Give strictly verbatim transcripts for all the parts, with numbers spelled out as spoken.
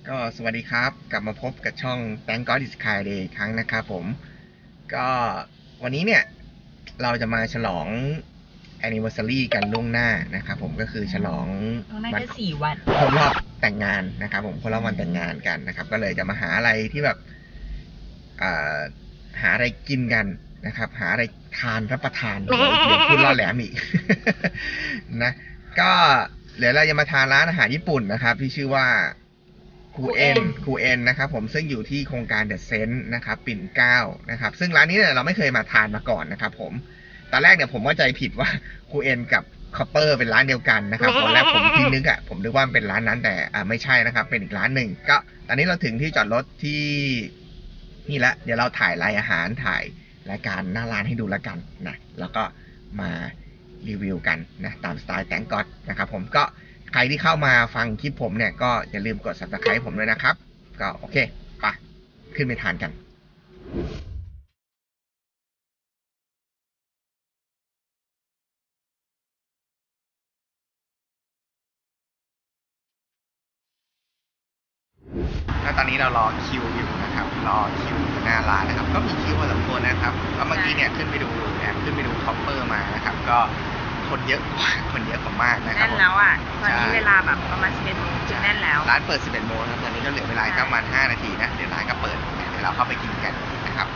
ก็สวัสดีครับกลับมาพบกับช่อง Thank God It's Friday อีกครั้งนะครับผมก็วันนี้เนี่ยเราจะมาฉลอง anniversary กันล่วงหน้านะครับผมก็คือฉลองล่วงหน้าแค่สี่วันครบรอบแต่งงานนะครับผมครบรอบวันแต่งงานกันนะครับก็เลยจะมาหาอะไรที่แบบหาอะไรกินกันนะครับหาอะไรทานรับประทานเดี๋ยวพูดล่อแหลมอีกนะก็เดี๋ยวเราจะมาทานร้านอาหารญี่ปุ่นนะครับที่ชื่อว่าคูเอ็นคูเอ็นนะครับผมซึ่งอยู่ที่โครงการเดอะเซนต์นะครับปิ่นเกล้านะครับซึ่งร้านนี้เนี่ยเราไม่เคยมาทานมาก่อนนะครับผมตอนแรกเนี่ยผมว่าใจผิดว่าคูเอ็นกับคอปเปอร์เป็นร้านเดียวกันนะครับตอนแรกผมที่นึกอ่ะผมนึกว่าเป็นร้านนั้นแต่อ่าไม่ใช่นะครับเป็นอีกร้านหนึ่งก็ตอนนี้เราถึงที่จอดรถที่นี่ละเดี๋ยวเราถ่ายรายอาหารถ่ายรายการหน้าร้านให้ดูแล้วกันนะแล้วก็มารีวิวกันนะตามสไตล์แตงก็อดนะครับผมก็ใครที่เข้ามาฟังคลิปผมเนี่ยก็อย่าลืมกด ซับสไครบ์ ผมด้วยนะครับก็โอเคไปขึ้นไปทานกันแล้วตอนนี้เรารอคิวอยู่นะครับรอคิวอยู่หน้าร้านนะครับก็มีคิวพอสมควรนะครับก็เมื่อกี้เนี่ยขึ้นไปดูแอบขึ้นไปดูคอปเปอร์มานะครับก็คนเยอะกว่าคนเยอะกว่ามากนะครับแน่นแล้วอ่ะตอนนี้เวลาแบบประมาณสิบเอ็ดโมงจุดแน่นแล้วร้านเปิดสิบเอ็ดโมงครับตอนนี้ก็เหลือเวลาประมาณห้านาทีนะเดี๋ยวร้านก็เปิดเดี๋ยวเราเข้าไปกินกันนะครับ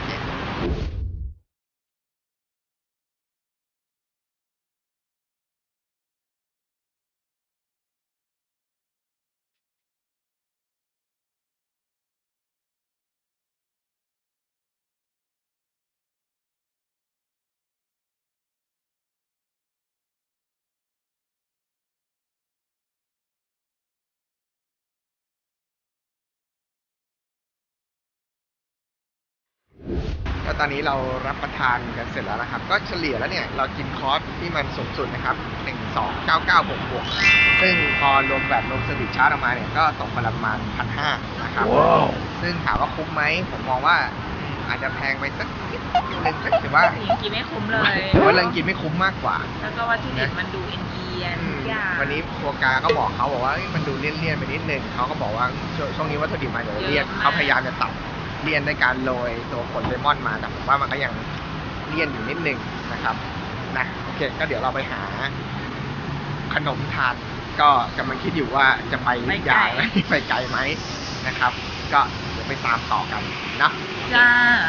ก็ตอนนี้เรารับประทานกันเสร็จแล้วนะครับก็เฉลี่ยแล้วเนี่ยเรากินคอร์สที่มันสูงสุดนะครับหนึ่งสองเก้าเก้าบวกบวกซึ่งพอรวมแบบรวมเซอร์วิสชาร์จออกมาเนี่ยก็ตกประมาณพันห้านะครับ wow. ซึ่งถามว่าคุ้มไหมผมมองว่าอาจจะแพงไปสักนิดนึงถือว่ายังกินไม่คุ้มเลยถือว่าเรื่องกินไม่คุ้มมากกว่าแล้วก็วัตถุดิบมันดูเอ็นเอียนทุกอย่างวันนี้โฟกาก็บอกเขาบอกว่ามันดูเลี่ยนๆไปนิดนึงเขาก็บอกว่าช่วงนี้วัตถุดิบมาเดี๋ยวเลี่ยนเขาพยายามจะตัดเลี่ยนในการโรยตัวผลเลมอนมาแต่ผมว่ามันก็ยังเลี่ยนอยู่นิดนึงนะครับนะโอเคก็เดี๋ยวเราไปหาขนมทานก็กำลังคิดอยู่ว่าจะไปยาวไปไกลไหมนะครับก็เดี๋ยวไปตามต่อกันนะจ้า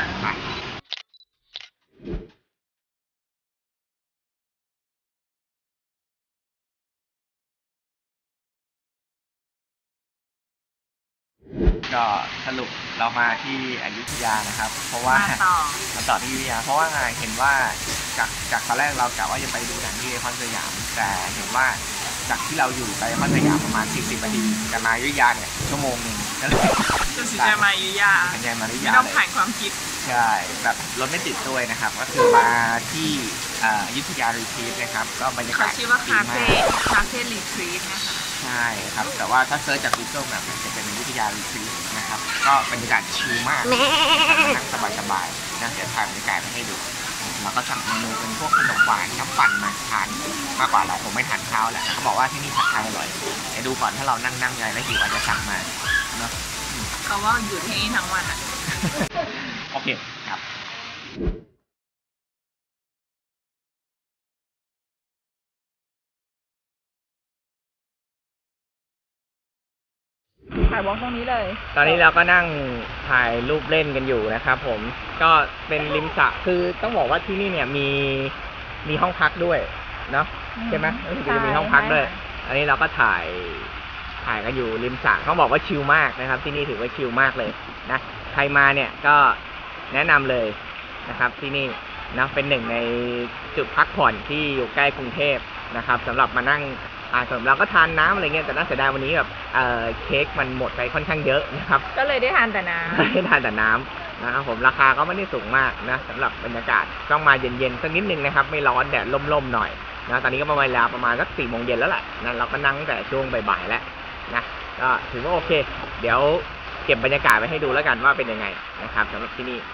ก็สรุปเรามาที่อยุธยานะครับเพราะว่ามาต่อที่อยุธยาเพราะว่าเห็นว่าจากจากตอนแรกเรากะว่าจะไปดูหนังที่ไอคอนสยามแต่เห็นว่าจากที่เราอยู่ไปไอคอนสยามประมาณสี่สิบนาทีจะมาอยุธยาเนี่ยชั่วโมงหนึ่งก็เลยจะสิใจมาอยุธยาเป็นไงมาอยุธยาไม่ต้องผ่านความคิดใช่แบบรถไม่ติดด้วยนะครับก็คือมาที่อยุธยารีทรีตนะครับก็บรรยากาศเขาชื่อว่าคาเฟ่คาเฟ่รีทรีตนะคะใช่ครับแต่ว่าถ้าเซิร์ชจาก Google แบบจะเป็นอยุธยารีทรีตนะครับก็บรรยากาศชิลมากนั่งสบายๆนะเดี๋ยวถ่ายบรรยากาศให้ดูเราก็สั่งเมนูเป็นพวกขนมหวานน้ำปั่นมาทานมากกว่าเราผมไม่ทานข้าวแหละเขาบอกว่าที่นี่ผัดไทยอร่อยเดี๋ยวดูก่อนถ้าเรานั่งนั่งใหญ่แล้วหิวอาจจะสั่งมาเนาะเขาว่าอยู่ที่นี่ทั้งวันอ่ะโอเคครับถ่ายวอล์กตรงนี้เลยตอนนี้เราก็นั่งถ่ายรูปเล่นกันอยู่นะครับผมก็เป็นริมสระคือต้องบอกว่าที่นี่เนี่ยมีมีห้องพักด้วยเนาะใช่ไหมจะมีห้องพักด้วยอันนี้เราก็ถ่ายถ่ายกันอยู่ริมสระเขาบอกว่าชิลมากนะครับที่นี่ถือว่าชิลมากเลยนะใครมาเนี่ยก็แนะนำเลยนะครับที่นี่นะเป็นหนึ่งในจุดพักผ่อนที่อยู่ใกล้กรุงเทพนะครับสำหรับมานั่งอ่าส่วนเราก็ทานน้ำอะไรเงี้ยแต่น่าเสียดายวันนี้แบบเอ่อเค้กมันหมดไปค่อนข้างเยอะนะครับก็เลยได้ทานแต่น้ำได้ทานแต่น้ำนะครับผมราคาก็ไม่ได้สูงมากนะสำหรับบรรยากาศต้องมาเย็นๆสักนิดนึงนะครับไม่ร้อนแดดล่มๆหน่อยนะตอนนี้ก็ประมาณเวลาประมาณสักสี่โมงเย็นแล้วแหละนะเราก็นั่งแต่ช่วงบ่ายๆแล้วนะก็ถือว่าโอเคเดี๋ยวเก็บบรรยากาศไว้ให้ดูแล้วกันว่าเป็นยังไงนะครับสำหรับที่นี่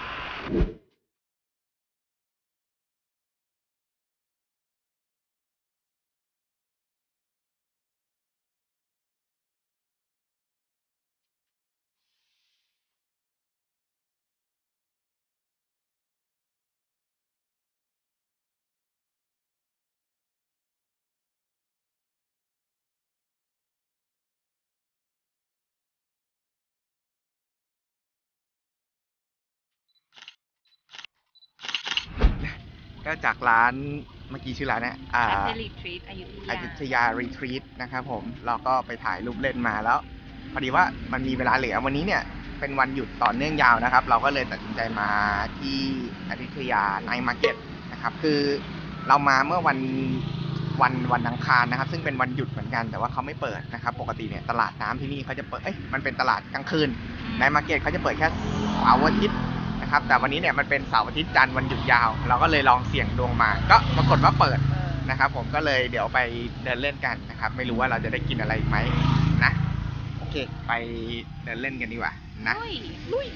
ก็จากร้านเมื่อกี้ชื่อร้านเนี่ยอ่าคาเฟ่รีทรีตอยุธยาอยุธยารีทรีตนะครับผมเราก็ไปถ่ายรูปเล่นมาแล้วพอดีว่ามันมีเวลาเหลือวันนี้เนี่ยเป็นวันหยุดต่อเนื่องยาวนะครับ เราก็เลยตัดสินใจมาที่อยุธยาไนท์มาร์เก็ตนะครับคือเรามาเมื่อวันวันวันอังคารนะครับซึ่งเป็นวันหยุดเหมือนกันแต่ว่าเขาไม่เปิดนะครับปกติเนี่ยตลาดน้ำที่นี่เขาจะเปิดเอ้ยมันเป็นตลาดกลางคืนไนท์มาร์เก็ตเขาจะเปิดแค่เสาร์อาทิตย์นะครับแต่วันนี้เนี่ยมันเป็นเสาร์อาทิตย์จันทร์วันหยุดยาวเราก็เลยลองเสี่ยงดวงมาก็ปรากฏว่าเปิดนะครับผมก็เลยเดี๋ยวไปเดินเล่นกันนะครับไม่รู้ว่าเราจะได้กินอะไรอีกไหมนะโอเคไปเดินเล่นกันดีกว่านะลุย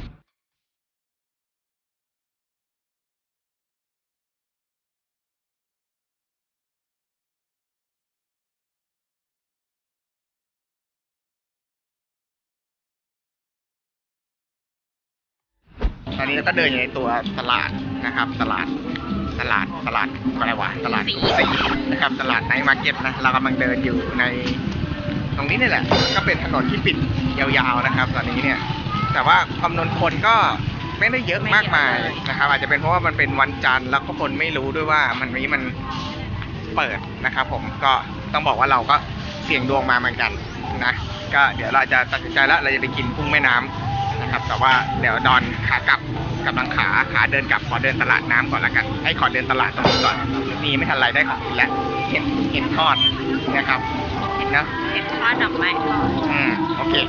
ตอนนี้เราก็เดินอยู่ในตัวตลาดนะครับตลาดตลาดตลาดอะไรวะตลาดสีนะครับตลาดไนท์มาร์เก็ตนะเรากำลังเดินอยู่ในตรงนี้นี่แหละก็เป็นถนนที่ปิดยาวๆนะครับตอนนี้เนี่ยแต่ว่าจำนวนคนก็ไม่ได้เยอะมากมายนะครับอาจจะเป็นเพราะว่ามันเป็นวันจันทร์แล้วก็คนไม่รู้ด้วยว่ามันนี้มันเปิดนะครับผมก็ต้องบอกว่าเราก็เสี่ยงดวงมาเหมือนกันนะก็เดี๋ยวเราจะตัดสินใจแล้วเราจะไปกินกุ้งแม่น้ำนะครับแต่ว่าเดี๋ยวดอนขากลับกำลังขาขาเดินกลับขอเดินตลาดน้ำก่อนละกันให้ขอเดินตลาดตรงนี้ก่อนนี่ไม่ทันไรได้ของกินแล้วเห็นเห็นทอดนะครับเห็นนะเห็นทอดดอกไม้ทอดอืมโอเค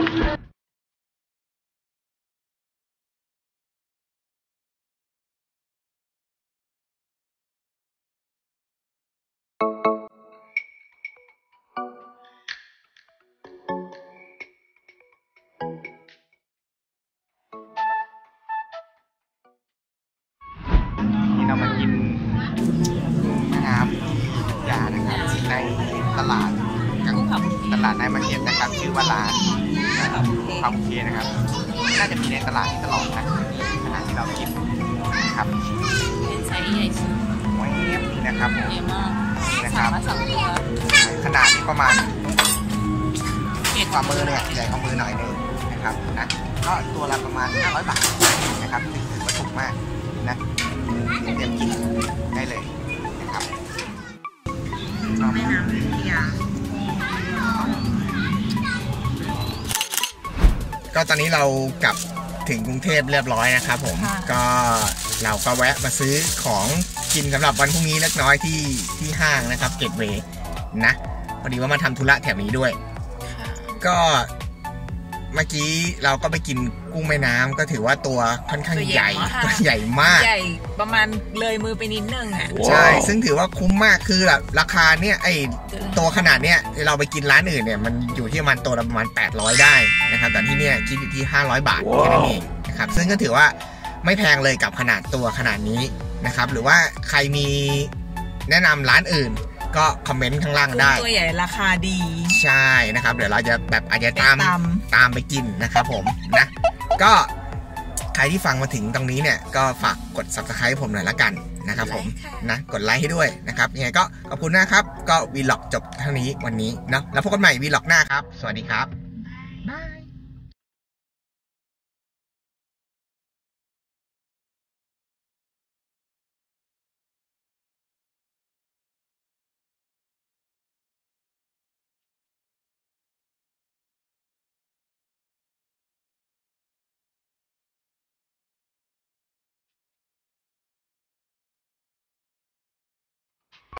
เรามากินแม่น้ำยานะครับในตลาดตลาดไนท์มาร์เก็ตนะครับชื่อว่าร้านคาบุเกะนะครับน่าจะมีในตลาดที่ตลอดนะขณะที่เรากินนะครับเป็นไซส์ใหญ่สุดไว้เนี้ยนะครับผมนี่นะครับขนาดนี้ประมาณฝ่ามือเนี่ยใหญ่กว่ามือหน่อยนึงนะครับนะก็ตัวละประมาณห้าร้อยบาทนะครับถือว่าถูกมากนะเตรียมกินได้เลยนะครับแม่น้ำอยุธยาก็ตอนนี้เรากลับถึงกรุงเทพเรียบร้อยนะครับผมก็เราก็แวะมาซื้อของกินสำหรับวันพรุ่งนี้เล็กน้อยที่ที่ห้างนะครับเกตเวย์นะพอดีว่ามาทำธุระแถวนี้ด้วยก็เมื่อกี้เราก็ไปกินกุ้งแม่น้ำก็ถือว่าตัวค่อนข้างใหญ่ตัวใหญ่มากใหญ่ประมาณเลยมือไปนิดนึงอ่ะใช่ซึ่งถือว่าคุ้มมากคือแบบราคาเนี่ยไอตัวขนาดเนี้ยเราไปกินร้านอื่นเนี่ยมันอยู่ที่ประมาณตัวละประมาณแปดร้อยได้นะครับแต่ที่เนี่ยคิดอยู่ที่ห้าร้อยบาทแค่นั้นเองนะครับซึ่งก็ถือว่าไม่แพงเลยกับขนาดตัวขนาดนี้นะครับหรือว่าใครมีแนะนำร้านอื่นก็คอมเมนต์ข้างล่างได้ตัวใหญ่ราคาดีใช่นะครับเดี๋ยวเราจะแบบอาจจะตามตามไปกินนะครับผมนะก็ใครที่ฟังมาถึงตรงนี้เนี่ยก็ฝากกด ซับสไครบ์ ผมหน่อยละกันนะครับผมนะกดไลค์ให้ด้วยนะครับยังไงก็ขอบคุณนะครับก็วีล็อกจบเท่านี้วันนี้เนาะแล้วพบกันใหม่วีล็อกหน้าครับสวัสดีครับบาย